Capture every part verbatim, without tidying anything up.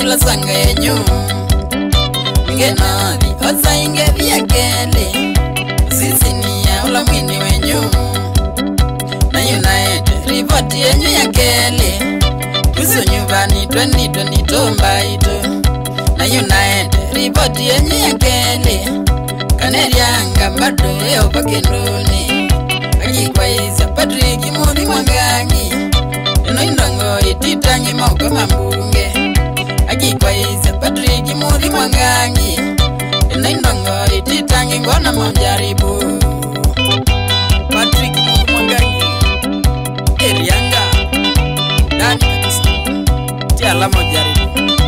la sanga yenyu ngena di osa inge vya kele sisi ni ya ula mwini wenyu na United report yenyu ya kele kuso nyumbani twenty twenty tomba ito na United report yenyu ya kele kanerianga bado eo pakendoni kwa iza Patrick Muri Mwangangi ino indongo ititangi mauko mambunge Aki kwa iza Patrick Muri Mwangangi ino indongo ititangi ngona mjaribu Patrick Muri Mwangangi Erianga Dani kabisa Tiala mjaribu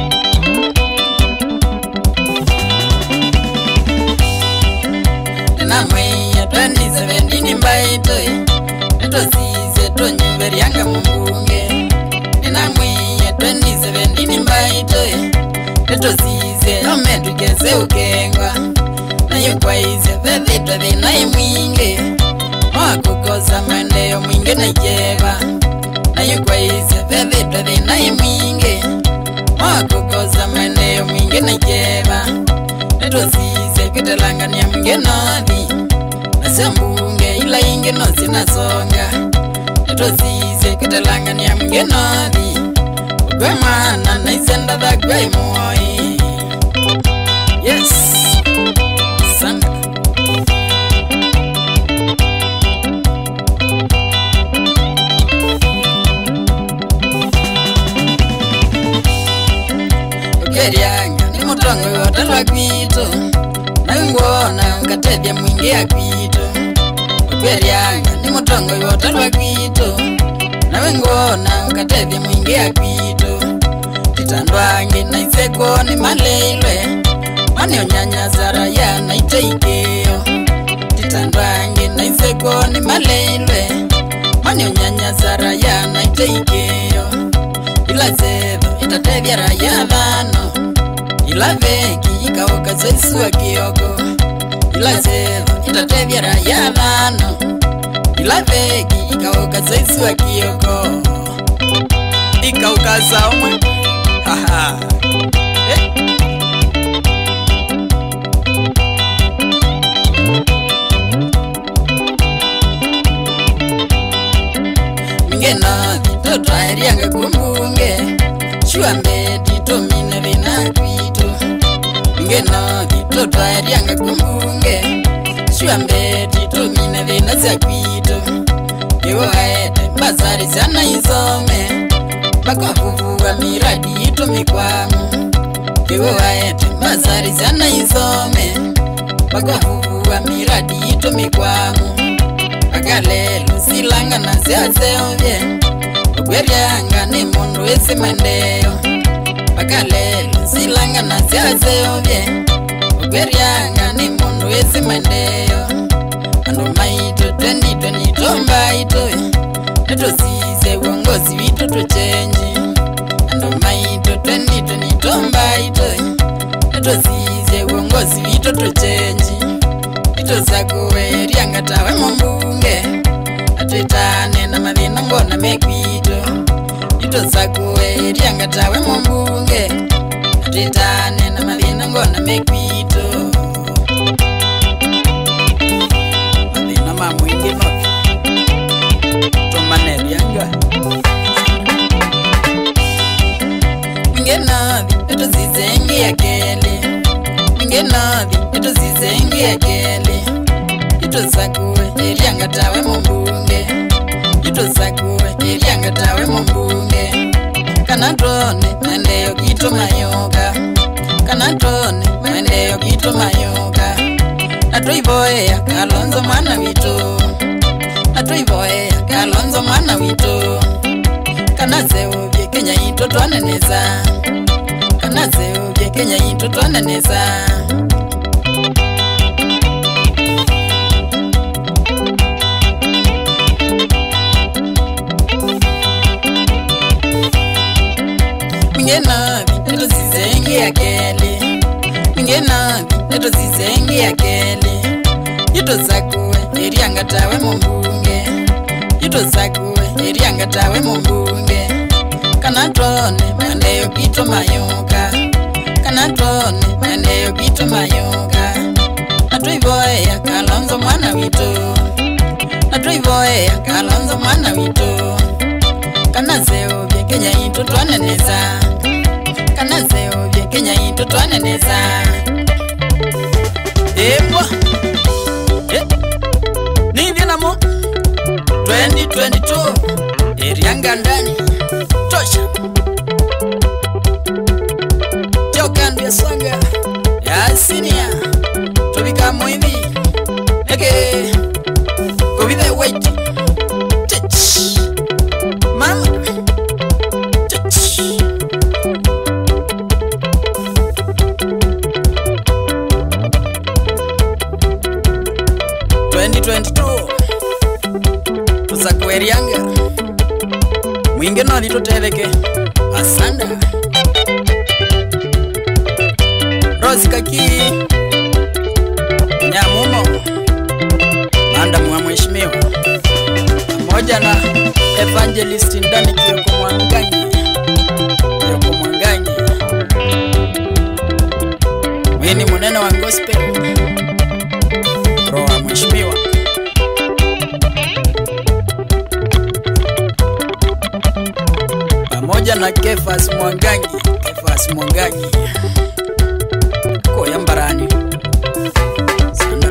Nena mweya twenty seventeen mbaito Neto size tonyo verianga mbunge Nena mweya twenty seventeen mbaito Neto size ometu kese ukengwa Na yukwa ize vethitwa vina imwinge Oa kukosa maendeleo mwinge na jeba Na yukwa ize vethitwa vina imwinge Oa kukosa maendeleo mwinge na jeba Neto size kutelangania mwinge nodhi Nasembunge ila inge no sinasonga Neto size kutelangania mwinge nodhi Ugwe mana na isenda dha gwe mwoi Yes Sanda Ugerianga ni mutongo yotalwa kwito Na ngona nkatebya mwingi ya kwito Ugerianga ni mutongo yotalwa kwito Na ngona nkatebya mwingi ya kwito Titandwangi na iseko ni maleilwe Mani onyanya zara ya na iteikeo Titandwangi na iseko ni maleilwe Mani onyanya zara ya na iteikeo Ila zedo itatebya raya dhano Ila veki ikaoka zesu wa kioko Ila zedo itatebya raya dhano Ila veki ikaoka zesu wa kioko Ikaoka zaumwe Haha Eh Mingena vitoto aerianga kumbunge Shua mbeti tomine vina kwito Mingena vitoto aerianga kumbunge Shua mbeti tomine vina za kwito Kiwo aete basari sana isome Bako kufuwa miradi ito mikwamu Kiwo aete basari sana isome Bako kufuwa miradi ito mikwamu Akalelo silanga na siase ovye Ugwerianga ni mundu esi mandeyo Akalelo silanga na siase ovye Ugwerianga ni mundu esi mandeyo Ando maito twenty twenty tomba ito Neto size uongozi vitu tuchenji Ando maito twenty twenty tomba ito Neto size uongozi vitu tuchenji Ito sakuwe rianga tawe mbunge Atwitane na madhina ngona mekwito Ito sakuwe rianga tawe mbunge Atwitane na madhina ngona mekwito Madhina mamu ingi nothi Tomane rianga Minge nothi Ito zizengi ya kele Minge nothi Ito zizengi ya kele Ito sakuwe erianga tawe mbunge Ito sakuwe erianga tawe mbunge Kanatone maendeleo kito mayoka Kanatone maendeleo kito mayoka Atoiboea Kalonzo mwana wito Atoiboea Kalonzo mwana wito Kanazeubye Kenya ito twaneneza Kanazeubye Kenya ito twaneneza Mingena Neto zizengi ya kele Mingena Neto zizengi ya kele Ito sakuwe erianga tawe mbunge Ito sakuwe erianga tawe mbunge Kanatone maendeleo kito mayoka gwito mayoga Atuivoe ya Kalonzo mwana witu Atuivoe ya Kalonzo mwana witu Kana seo vye Kenya itu twaneneza Kana seo vye Kenya itu twaneneza Ewa Eh Ni vinamo twenty twenty-two Erianga ndani Tosha Jokandu ya swanga Ya sinia Tubika muivi Eke Kovide wait Tch Mama Tch twenty twenty-two Tusaku Erianga Mwinge no alituteleke Asanda Rose Kaki Nyamumo Manda mwa mheshimiwa Moja na Evangelist ndani Kioko Mwanganyi Kioko Mwanganyi Wini munene wa gospel Roa mheshimiwa Pamoja na Kefas Mwanganyi Kefas Mwanganyi Koya Mbarani Sana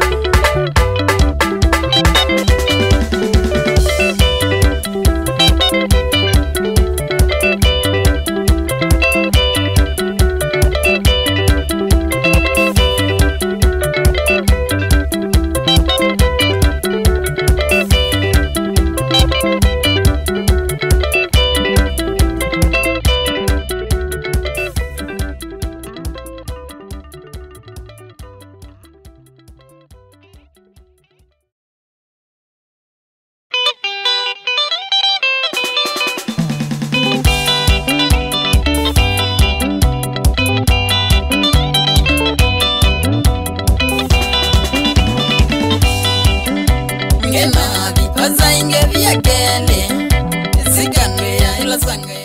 Ngena di paza inge vya kele Zigandwe ya ila sanga